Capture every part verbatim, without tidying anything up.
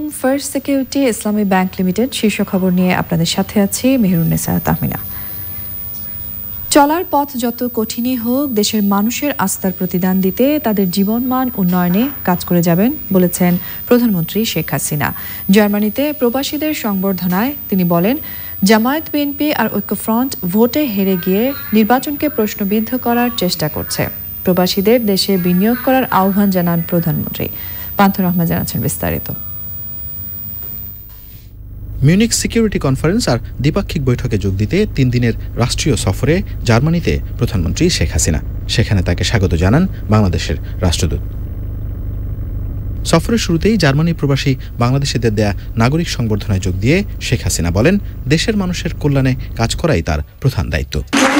First security Islami bank limited শীর্ষ খবর নিয়ে আপনাদের সাথে আছি মেহেরুন্নেসা তাহমিনা। চলার পথ যত কঠিনই হোক, দেশের মানুষের আস্থার প্রতিদান দিতে তাদের জীবনমান উন্নয়নে কাজ করে যাবেন বলেছেন প্রধানমন্ত্রী শেখ হাসিনা। জার্মানিতে প্রবাসীদের সংবর্ধনায় তিনি বলেন, জামায়াত বিএনপি আর ঐক্যফ্রন্ট ভোটে হেরে গিয়ে নির্বাচনকে প্রশ্নবিদ্ধ করার চেষ্টা করছে। প্রবাসীদের দেশে বিনিয়োগ করার আহ্বান জানান প্রধানমন্ত্রী। পান্থ রহমান জানাচ্ছেন বিস্তারিত। মিউনিক সিকিউরিটি কনফারেন্স আর দ্বিপাক্ষিক বৈঠকে যোগ দিতে তিন দিনের রাষ্ট্রীয় সফরে জার্মানিতে প্রধানমন্ত্রী শেখ হাসিনা। সেখানে তাকে স্বাগত জানান বাংলাদেশের রাষ্ট্রদূত। সফরের শুরুতেই জার্মানি প্রবাসী বাংলাদেশিদের দেয়া নাগরিক সংবর্ধনায় যোগ দিয়ে শেখ হাসিনা বলেন, দেশের মানুষের কল্যাণে কাজ করাই তার প্রধান দায়িত্ব।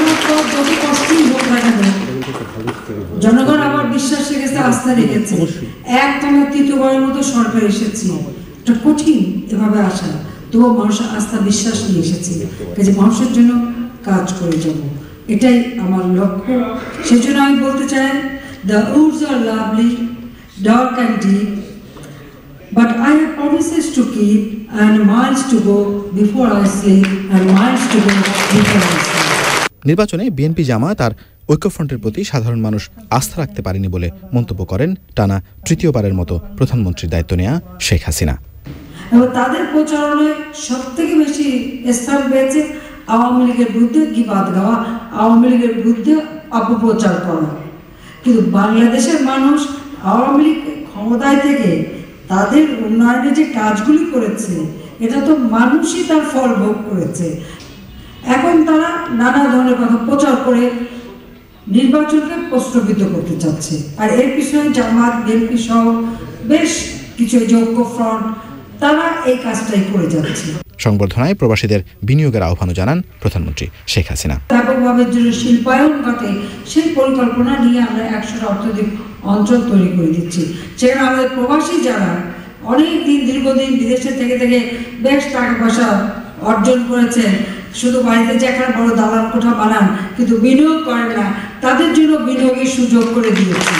জনগণ আমার বিশ্বাস রেখেছে, আস্থা রেখেছে। একটানা তৃতীয়বারের মতো সরকার এসেছে, এটা কঠিন এভাবে আসা, তবুও মানুষের আস্থা বিশ্বাস নিয়ে এসেছে যে মানুষের জন্য কাজ করে যাব, এটাই আমার লক্ষ্য। সেজন্য আমি বলতে চাই, the woods are lovely, dark and deep, but I have promises to keep and miles to go before I sleep and miles to go before I sleep. নির্বাচনে বিএনপি জামায়াত আর ঐক্যফ্রন্টের প্রতি সাধারণ মানুষ আস্থা রাখতে পারেনি বলে মন্তব্য করেন টানা তৃতীয়বারের মতো প্রধানমন্ত্রীর দায়িত্ব নেওয়া শেখ হাসিনা। এবং তাদের প্রচারণায় সব থেকে বেশি স্থান পেয়েছে আওয়ামী লীগের বিরুদ্ধে গিবাদ গাওয়া, আওয়ামী লীগের বিরুদ্ধে অপপ্রচার করা। কিন্তু বাংলাদেশের মানুষ আওয়ামী লীগ ক্ষমতায় থেকে তাদের উন্নয়নে যে কাজগুলি করেছে, এটা তো মানুষই তার ফল ভোগ করেছে। এখন তারা নানা ধরনের কথা প্রচার করে নির্বাচনকে প্রশ্নবিদ্ধ করতে চাচ্ছে, আর এর পিছনে জামাত বিএনপি সহ বেশ কিছু ঐক্যফ্রন্ট তারা এই কাজটাই করে যাচ্ছে। সংবর্ধনায় প্রবাসীদের বিনিয়োগের আহ্বানও জানান প্রধানমন্ত্রী শেখ হাসিনা। ব্যাপকভাবে যে শিল্পায়ন ঘটে সেই পরিকল্পনা নিয়ে আমরা একশোটা অর্থনৈতিক অঞ্চল তৈরি করে দিচ্ছি, সেখানে আমাদের প্রবাসী যারা অনেক দিন দীর্ঘদিন বিদেশে থেকে থেকে বেশ টাকা পয়সা অর্জন করেছেন, শুধু বাড়িতে যে একটা বড় দালান কোঠা বানান কিন্তু বিনিয়োগ করেন না, তাদের জন্য বিনিয়োগের সুযোগ করে দিয়েছি।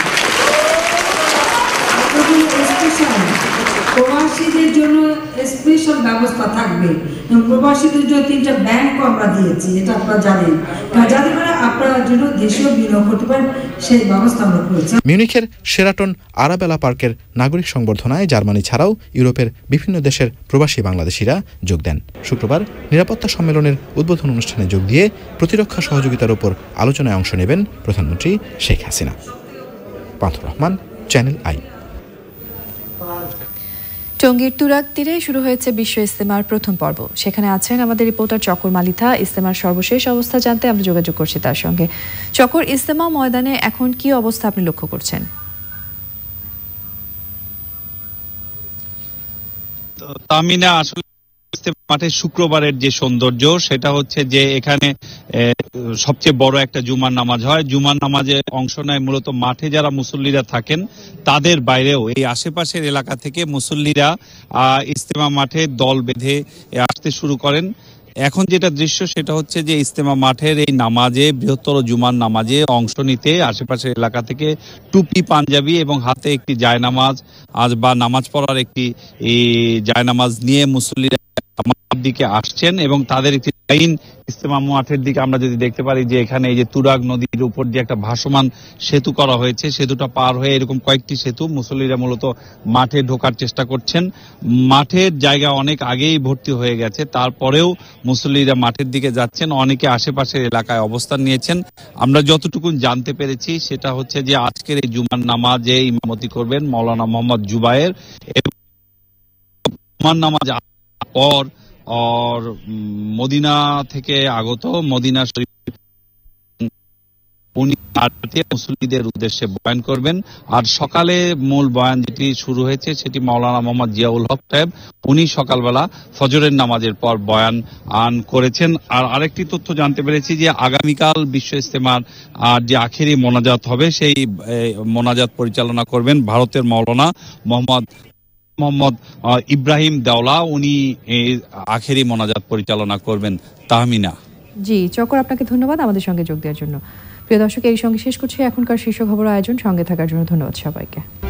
প্রবাসীদের জন্য স্পেশাল ব্যবস্থা থাকবে, প্রবাসীদের জন্য তিনটা ব্যাংকও আমরা দিয়েছি, এটা আপনারা জানেন, যাতে করে আপনারা জন্য দেশেও বিনিয়োগ করতে পারেন সেই ব্যবস্থা আমরা করেছি। মিউনিখের শেরাটন আরাবেলা পার্কের নাগরিক সংবর্ধনায় জার্মানি ছাড়াও ইউরোপের বিভিন্ন দেশের প্রবাসী বাংলাদেশিরা যোগ দেন। শুক্রবার নিরাপত্তা সম্মেলনের উদ্বোধন অনুষ্ঠানে যোগ দিয়ে প্রতিরক্ষা সহযোগিতার উপর আলোচনায় অংশ নেবেন প্রধানমন্ত্রী শেখ হাসিনা। Pantho Rahman, channel I. টঙ্গীর তুরাগ তীরে শুরু হয়েছে বিশ্ব ইজতেমার প্রথম পর্ব। সেখানে আছেন আমাদের রিপোর্টার চকর মালিথা। ইজতেমার সর্বশেষ অবস্থা জানতে আমরা যোগাযোগ করছি তার সঙ্গে। চকর, ইজতেমা ময়দানে এখন কি অবস্থা আপনি লক্ষ্য করছেন? তামিনা, আসলে মাঠে শুক্রবারের যে সৌন্দর্য সেটা হচ্ছে যে এখানে সবচেয়ে বড় একটা জুমার নামাজ হয়। জুমার নামাজে অংশ নেয় মূলত মাঠে যারা মুসল্লিরা থাকেন, তাদের বাইরেও এই আশেপাশের এলাকা থেকে মুসল্লিরা ইজতেমা মাঠে দল বেঁধে আসতে শুরু করেন। এখন যেটা দৃশ্য সেটা হচ্ছে যে ইজতেমা মাঠের এই নামাজে, বৃহত্তর জুমার নামাজে অংশ নিতে আশেপাশের এলাকা থেকে টুপি, পাঞ্জাবি এবং হাতে একটি জায়নামাজ আজ বা নামাজ পড়ার একটি জায়নামাজ নিয়ে মুসল্লিরা দিকে আসছেন এবং তাদের একটি লাইন ইজতেমা মাঠের দিকে আমরা যদি দেখতে পারি যে এখানে এই যে তুরাগ নদীর উপর যে একটা ভাসমান সেতু করা হয়েছে, সেতুটা পার হয়ে এরকম কয়েকটি সেতু মুসল্লিরা মূলত মাঠে ঢোকার চেষ্টা করছেন। মাঠের জায়গা অনেক আগেই ভর্তি হয়ে গেছে, তারপরেও মুসল্লিরা মাঠের দিকে যাচ্ছেন। অনেকে আশেপাশের এলাকায় অবস্থান নিয়েছেন। আমরা যতটুকু জানতে পেরেছি সেটা হচ্ছে যে আজকের এই জুমার নামাজে ইমামতি করবেন মাওলানা মোহাম্মদ জুবায়ের। জুমার নামাজ পর আর মদিনা থেকে আগত মদিনা শরীফ উনি মুসল্লিদের উদ্দেশ্যে বয়ান করবেন। আর সকালে মূল বয়ান যেটি শুরু হয়েছে সেটি মাওলানা মোহাম্মদ জিয়াউল হক সাহেব, উনি সকালবেলা ফজরের নামাজের পর বয়ান আন করেছেন। আর আরেকটি তথ্য জানতে পেরেছি যে আগামীকাল বিশ্ব ইজতেমার আর যে আখেরি মোনাজাত হবে সেই মোনাজাত পরিচালনা করবেন ভারতের মাওলানা মোহাম্মদ মোহাম্মদ ইব্রাহিম দেওলা, উনি আখেরি মোনাজাত পরিচালনা করবেন। তাহমিনা। জি চকর, আপনাকে ধন্যবাদ আমাদের সঙ্গে যোগ দেওয়ার জন্য। প্রিয় দর্শক, এই সঙ্গে শেষ করছি এখনকার শীর্ষ খবর আয়োজন। সঙ্গে থাকার জন্য ধন্যবাদ সবাইকে।